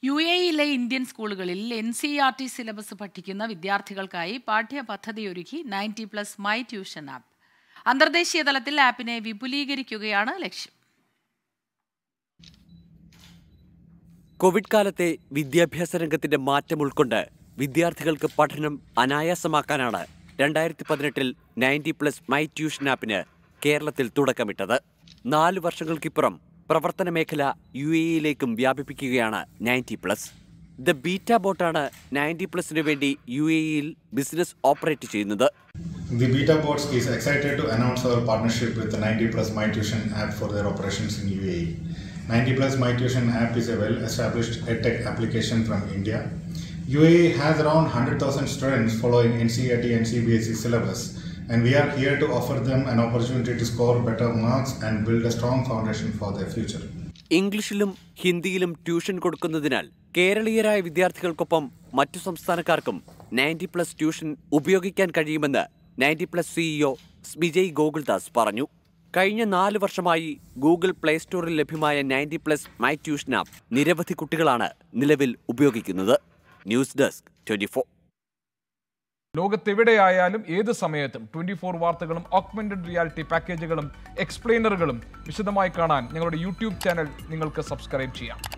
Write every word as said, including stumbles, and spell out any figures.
U എയിലെ Indian സ്കൂളുകളിൽ N C E R T syllabus പഠിക്കുന്ന വിദ്യാർത്ഥികൾക്കായി പാഠ്യപദ്ധതിയൊരുക്കി ninety plus my tuition app. അന്തർദേശീയ തലത്തിൽ ആപ്പിനെ വിപുലീകരിക്കുകയാണ് ലക്ഷ്യം. കോവിഡ് കാലത്തെ വിദ്യാഭ്യാസ രംഗത്തിന്റെ മാറ്റം ഉൾക്കൊണ്ട് വിദ്യാർത്ഥികൾക്ക് പഠനം അനായാസമാക്കാനാണ് രണ്ടായിരത്തി പതിനെട്ടിൽ നയൻറ്റി പ്ലസ് മൈ ട്യൂഷൻ ആപ്പിന് കേരളത്തിൽ തുടക്കമിട്ടത്. നാല് വർഷങ്ങൾക്കിപ്പുറം പ്രവർത്തന മേഖല യു എയിലേക്കും വ്യാപിപ്പിക്കുകയാണ് നയൻറ്റി പ്ലസ്. ദ ബീറ്റ ബോട്ടാണ് നയൻറ്റി പ്ലസിന് വേണ്ടി യു എയിൽ ബിസിനസ് ഓപ്പറേറ്റ് ചെയ്യുന്നത്. The Beta Bots is excited to announce our partnership with the ninety plus My Tuition app for their operations in U A E. ninety plus My Tuition app is a well-established edtech application from India. U A E has around one hundred thousand students following N C E R T and C B S E syllabus, and we are here to offer them an opportunity to score better marks and build a strong foundation for their future. ഇംഗ്ലീഷിലും ഹിന്ദിയിലും tuition കൊടുക്കുന്നതിനാൽ കേരളീയരായ വിദ്യാർത്ഥികൾക്കൊപ്പം മറ്റു സംസ്ഥാനക്കാർക്കും ninety plus tuition ഉപയോഗിക്കാൻ കഴിയുമെന്ന് ninety plus CEO Vijay Gokuldas പറഞ്ഞു. കഴിഞ്ഞ നാല് വർഷമായി Google play സ്റ്റോറിൽ ലഭ്യമായ ninety plus my tuition app നിരവധി കുട്ടികളാണ് നിലവിൽ ഉപയോഗിക്കുന്നത്. News desk twenty four. ലോകത്തെവിടെയായാലും ഏത് സമയത്തും ട്വന്റി ഫോർ വാർത്തകളും ഓഗ്മെന്റഡ് റിയാലിറ്റി പാക്കേജുകളും എക്സ്പ്ലെയിനറുകളും വിശദമായി കാണാൻ ഞങ്ങളുടെ യൂട്യൂബ് ചാനൽ നിങ്ങൾക്ക് സബ്സ്ക്രൈബ് ചെയ്യാം.